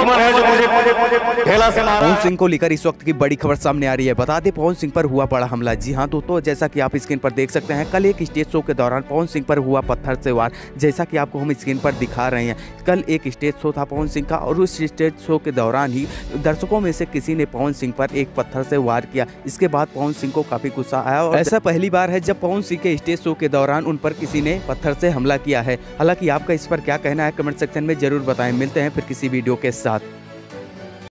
Customer है जो मुझे ठेला से मारा। पवन सिंह को लेकर इस वक्त की बड़ी खबर सामने आ रही है। बता दें पवन सिंह पर हुआ बड़ा हमला। जी हाँ दोस्तों, जैसा कि आप स्क्रीन पर देख सकते हैं, कल एक स्टेज शो के दौरान पवन सिंह पर हुआ पत्थर से वार, जैसा कि आपको हम स्क्रीन पर दिखा रहे हैं। कल एक स्टेज शो था पवन सिंह का और उस स्टेज शो के दौरान ही दर्शकों में से किसी ने पवन सिंह पर एक पत्थर से वार किया। इसके बाद पवन सिंह को काफी गुस्सा आया और ऐसा पहली बार है जब पवन सिंह के स्टेज शो के दौरान उन पर किसी ने पत्थर से हमला किया है। हालांकि आपका इस पर क्या कहना है कमेंट सेक्शन में जरूर बताएं। मिलते हैं फिर किसी वीडियो के साथ।